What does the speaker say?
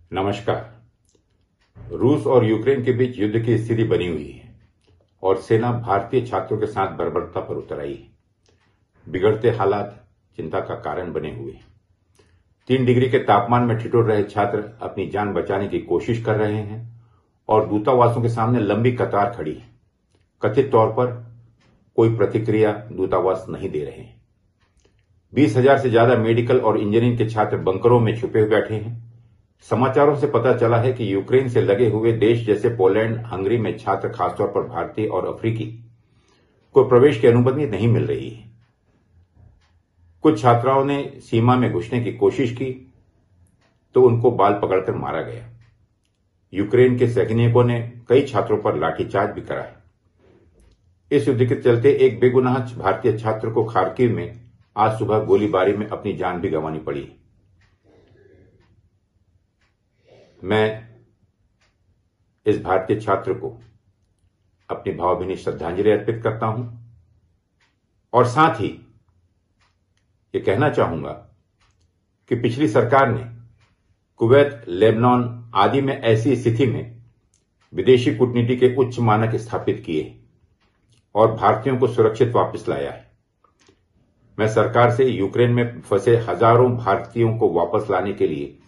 नमस्कार। रूस और यूक्रेन के बीच युद्ध की स्थिति बनी हुई है और सेना भारतीय छात्रों के साथ बर्बरता पर उतर आई है। बिगड़ते हालात चिंता का कारण बने हुए हैं। 3 डिग्री के तापमान में ठिठुर रहे छात्र अपनी जान बचाने की कोशिश कर रहे हैं और दूतावासों के सामने लंबी कतार खड़ी है। कथित तौर पर कोई प्रतिक्रिया दूतावास नहीं दे रहे हैं। 20,000 से ज्यादा मेडिकल और इंजीनियरिंग के छात्र बंकरों में छुपे हुए बैठे हैं। समाचारों से पता चला है कि यूक्रेन से लगे हुए देश जैसे पोलैंड, हंगरी में छात्र, खासतौर पर भारतीय और अफ्रीकी को प्रवेश की अनुमति नहीं मिल रही है। कुछ छात्राओं ने सीमा में घुसने की कोशिश की तो उनको बाल पकड़कर मारा गया। यूक्रेन के सैनिकों ने कई छात्रों पर लाठीचार्ज भी करा है। इस युद्ध के चलते एक बेगुनाह भारतीय छात्र को खार्किव में आज सुबह गोलीबारी में अपनी जान भी गंवानी पड़ी। मैं इस भारतीय छात्र को अपनी भावभीनी श्रद्धांजलि अर्पित करता हूं और साथ ही ये कहना चाहूंगा कि पिछली सरकार ने कुवैत, लेबनान आदि में ऐसी स्थिति में विदेशी कूटनीति के उच्च मानक स्थापित किए और भारतीयों को सुरक्षित वापस लाया है। मैं सरकार से यूक्रेन में फंसे हजारों भारतीयों को वापस लाने के लिए